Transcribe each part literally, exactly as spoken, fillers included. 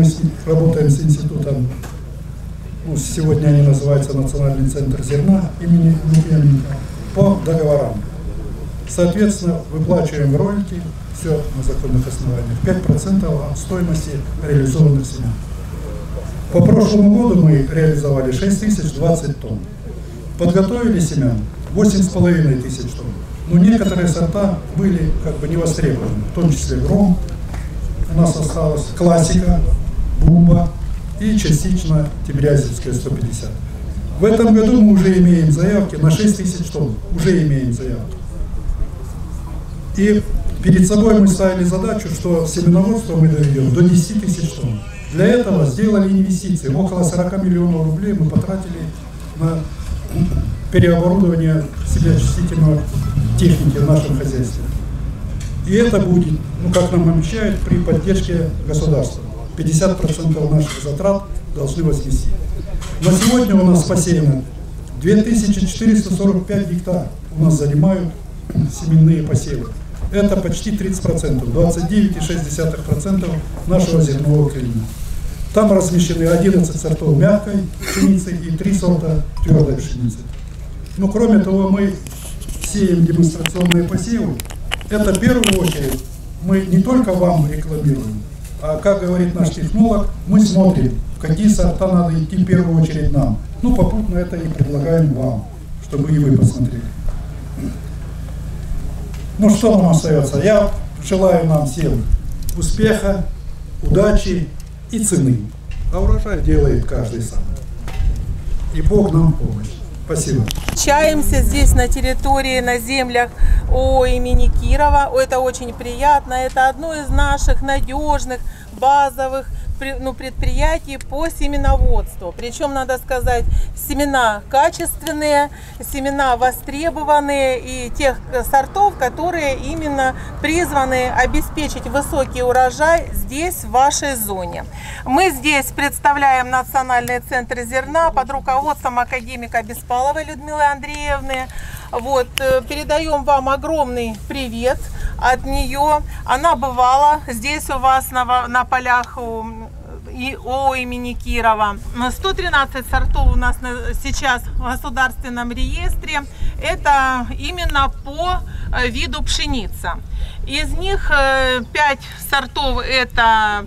мы с, работаем с институтом, ну, сегодня они называются Национальный центр зерна имени Лукьяненко, по договорам. Соответственно, выплачиваем роялти, все на законных основаниях, пять процентов от стоимости реализованных семян. По прошлому году мы реализовали шесть тысяч двадцать тонн. Подготовили семян восемь с половиной тысяч тонн. Но некоторые сорта были как бы не востребованы, в том числе гром, у нас осталась классика, бумба и частично тимирязевская сто пятьдесят. В этом году мы уже имеем заявки на шесть тысяч тонн, уже имеем заявки. И перед собой мы ставили задачу, что семеноводство мы доведем до десяти тысяч тонн. Для этого сделали инвестиции, около сорока миллионов рублей мы потратили на переоборудование семяочистительной техники в нашем хозяйстве. И это будет, ну, как нам обещают, при поддержке государства. пятьдесят процентов наших затрат должны вознести. На сегодня у нас посеяно две тысячи четыреста сорок пять гектар. У нас занимают семенные посевы. Это почти тридцать процентов, двадцать девять целых шесть десятых процента нашего зернового клина. Там размещены одиннадцать сортов мягкой пшеницы и три сорта твердой пшеницы. Но кроме того, мы сеем демонстрационные посевы. Это в первую очередь мы не только вам рекламируем, а, как говорит наш технолог, мы смотрим, в какие сорта надо идти в первую очередь нам. Ну, попутно это и предлагаем вам, чтобы и вы посмотрели. Ну, что нам остается? Я желаю нам всем успеха, удачи и цены. А урожай делает каждый сам. И Бог нам помощь. Спасибо. Общаемся здесь на территории, на землях ООО имени Кирова. Это очень приятно. Это одно из наших надежных, базовых ну, предприятий по семеноводству. Причем, надо сказать, семена качественные, семена востребованные и тех сортов, которые именно призваны обеспечить высокий урожай здесь, в вашей зоне. Мы здесь представляем Национальный центр зерна под руководством академика Беспаловой Людмилы Андреевны. Вот, передаем вам огромный привет от нее. Она бывала здесь у вас на, на полях у ООО имени Кирова. сто тринадцать сортов у нас сейчас в государственном реестре. Это именно по виду пшеница. Из них пять сортов это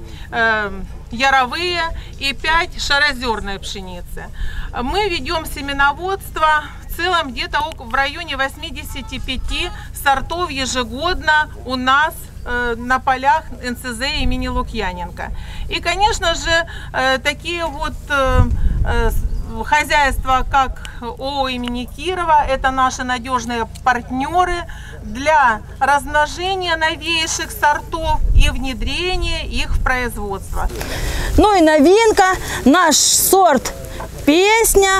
яровые и пять шарозерной пшеницы. Мы ведем семеноводство в целом где-то в районе восьмидесяти пяти сортов ежегодно у нас э, на полях эн цэ зэ имени Лукьяненко. И, конечно же, э, такие вот э, э, хозяйства, как ООО имени Кирова, это наши надежные партнеры для размножения новейших сортов и внедрения их в производство. Ну и новинка, наш сорт «Песня».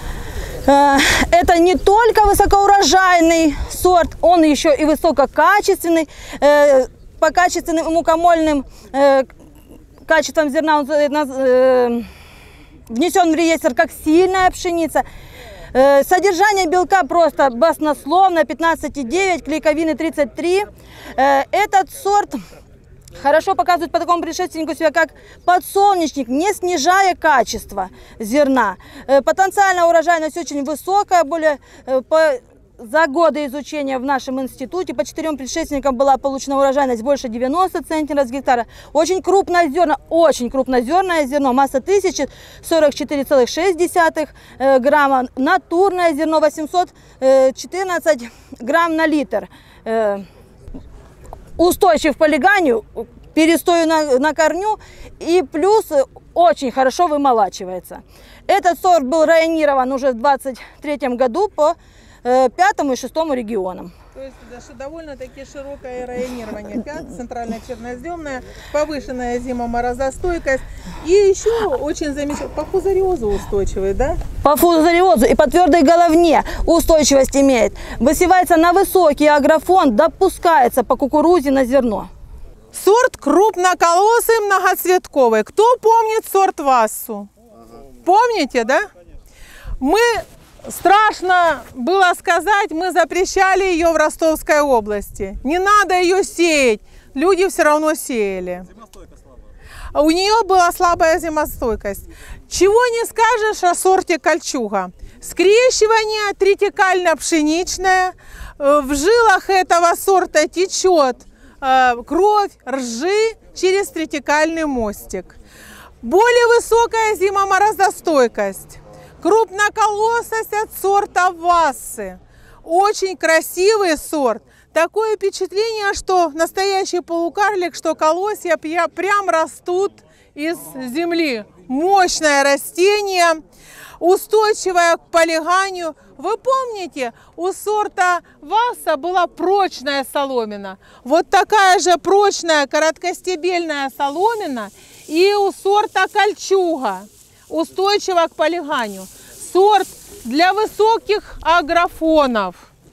Это не только высокоурожайный сорт, он еще и высококачественный. По качественным и мукомольным качествам зерна он внесен в реестр как сильная пшеница. Содержание белка просто баснословно, пятнадцать и девять, клейковины тридцать три. Этот сорт хорошо показывает по такому предшественнику себя как подсолнечник, не снижая качество зерна. Потенциальная урожайность очень высокая, более по, за годы изучения в нашем институте по четырем предшественникам была получена урожайность больше девяноста центнеров с гектара. Очень крупнозерное, очень крупнозерное зерно, масса тысяча сорок четыре целых шесть десятых грамма, натурное зерно восемьсот четырнадцать грамм на литр. Устойчив к полиганию, перестою на, на корню и плюс очень хорошо вымолачивается. Этот сорт был районирован уже в двадцать третьем году по э, пятому и шестому регионам. То есть даже довольно-таки широкое районирование. Пят, центральная черноземная, повышенная зимоморозостойкость. И еще очень замечательно, по фузариозу устойчивый, да? По фузариозу и по твердой головне устойчивость имеет. Высевается на высокий агрофон, допускается по кукурузе на зерно. Сорт крупноколосый, многоцветковый. Кто помнит сорт Вассу? Помните, да? Мы... Страшно было сказать, мы запрещали ее в Ростовской области. Не надо ее сеять. Люди все равно сеяли. у нее была слабая зимостойкость. Чего не скажешь о сорте Кольчуга. Скрещивание тритикально-пшеничное. В жилах этого сорта течет кровь ржи через тритикальный мостик. Более высокая зимоморозостойкость. Крупноколосость от сорта Вассы. Очень красивый сорт. Такое впечатление, что настоящий полукарлик, что колосья прям растут из земли. Мощное растение, устойчивое к полиганию. Вы помните, у сорта Васса была прочная соломина. Вот такая же прочная короткостебельная соломина и у сорта Кольчуга. Устойчиво к полиганию. Сорт для высоких агрофонов.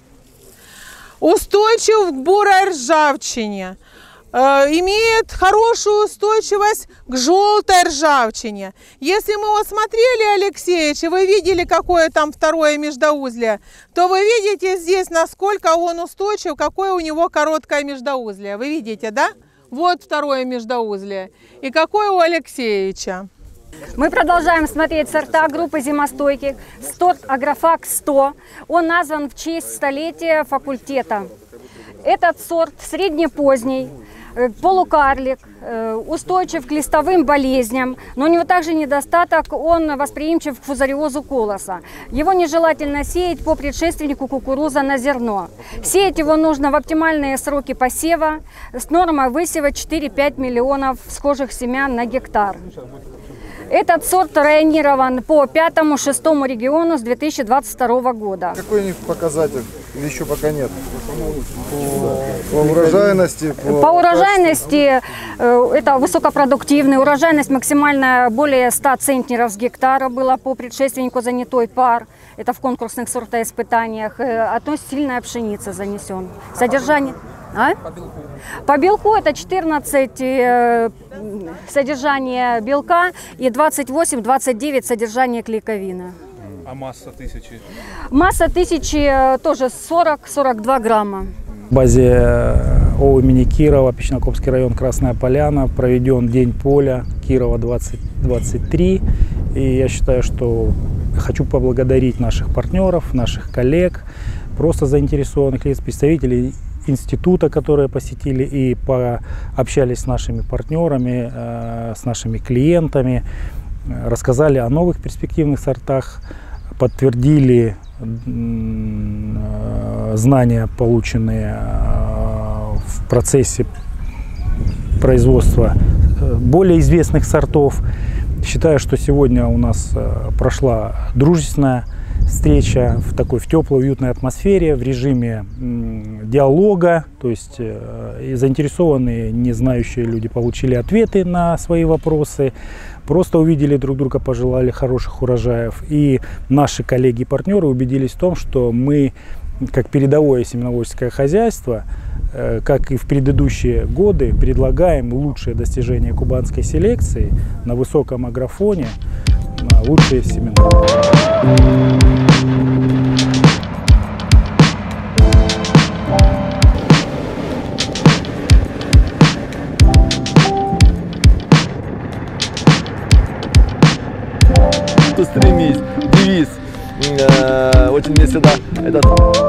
Устойчив к бурой ржавчине. Э, имеет хорошую устойчивость к желтой ржавчине. Если мы вот смотрели, Алексеевич, и вы видели, какое там второе междоузлие, то вы видите здесь, насколько он устойчив, какое у него короткое междоузлие. Вы видите, да? Вот второе междоузлие. И какое у Алексеевича. Мы продолжаем смотреть сорта группы зимостойких. Сорт Агрофак сто. Он назван в честь столетия факультета. Этот сорт среднепоздний, полукарлик, устойчив к листовым болезням, но у него также недостаток, он восприимчив к фузариозу колоса. Его нежелательно сеять по предшественнику кукуруза на зерно. Сеять его нужно в оптимальные сроки посева с нормой высева четыре-пять миллионов схожих семян на гектар. Этот сорт районирован по пятому-шестому региону с две тысячи двадцать второго года. Какой у них показатель? Или еще пока нет? По, по урожайности? По, по урожайности э, это высокопродуктивный. Урожайность максимально более ста центнеров с гектара была по предшественнику занятой пар. Это в конкурсных сортоиспытаниях. Э, относится сильная пшеница занесен. Содержание... А? По белку. По белку это четырнадцать э, содержание белка и двадцать восемь-двадцать девять содержание клейковины. А масса тысячи? Масса тысячи тоже сорок-сорок два грамма. В базе ООО имени Кирова, Печнокопский район, Красная Поляна, проведен День поля Кирова двадцать двадцать три. И я считаю, что хочу поблагодарить наших партнеров, наших коллег, просто заинтересованных лиц, представителей института, которые посетили и пообщались с нашими партнерами, с нашими клиентами, рассказали о новых перспективных сортах, подтвердили знания, полученные в процессе производства более известных сортов. Считаю, что сегодня у нас прошла дружественная встреча в такой в теплой, уютной атмосфере, в режиме диалога, то есть э, заинтересованные, не знающие люди получили ответы на свои вопросы, просто увидели друг друга, пожелали хороших урожаев. И наши коллеги и партнеры убедились в том, что мы, как передовое семеноводческое хозяйство, э, как и в предыдущие годы, предлагаем лучшие достижения кубанской селекции на высоком агрофоне, на лучшие семена. Стремись, девиз, э, очень мне всегда этот...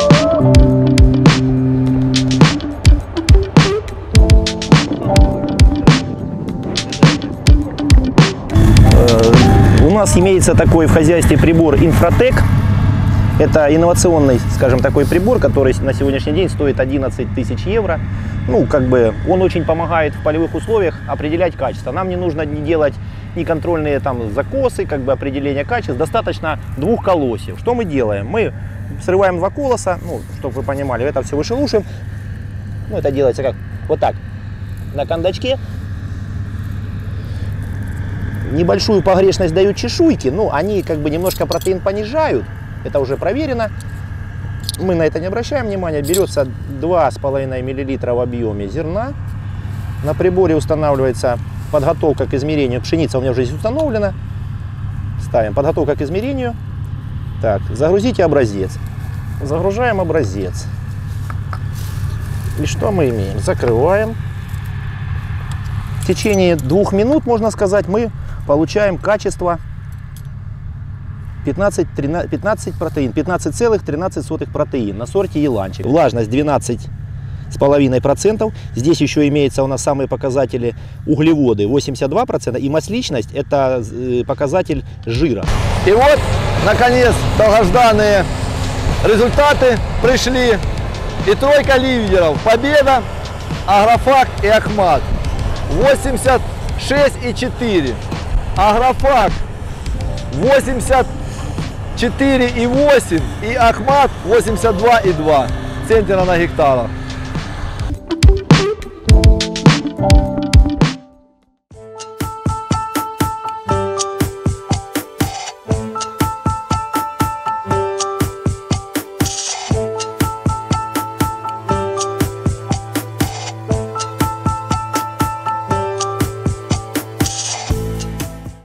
У нас имеется такой в хозяйстве прибор Инфротек. Это инновационный, скажем, такой прибор, который на сегодняшний день стоит одиннадцать тысяч евро. Ну, как бы он очень помогает в полевых условиях определять качество. Нам не нужно не делать ни контрольные там закосы, как бы определения качеств. Достаточно двух колосьев. Что мы делаем? Мы срываем два колоса, ну, чтобы вы понимали, это все вышелушим. Ну, это делается как? Вот так. На кондачке. Небольшую погрешность дают чешуйки, но они как бы немножко протеин понижают. Это уже проверено. Мы на это не обращаем внимания. Берется два с половиной миллилитра в объеме зерна. На приборе устанавливается подготовка к измерению. Пшеница у меня уже здесь установлена. Ставим подготовка к измерению. Так, загрузите образец. Загружаем образец. И что мы имеем? Закрываем. В течение двух минут, можно сказать, мы получаем качество пятнадцать, тринадцать, пятнадцать протеин, пятнадцать целых тринадцать сотых протеин на сорте еланчик. Влажность двенадцать с половиной процентов. Здесь еще имеется у нас самые показатели углеводы восемьдесят два процента и масличность — это показатель жира. И вот, наконец, долгожданные результаты пришли. И тройка лидеров: Победа, Агрофак и Ахмат. восемьдесят шесть и четыре. Агрофак восемьдесят четыре и восемь и Ахмат восемьдесят два и два центнера на гектар.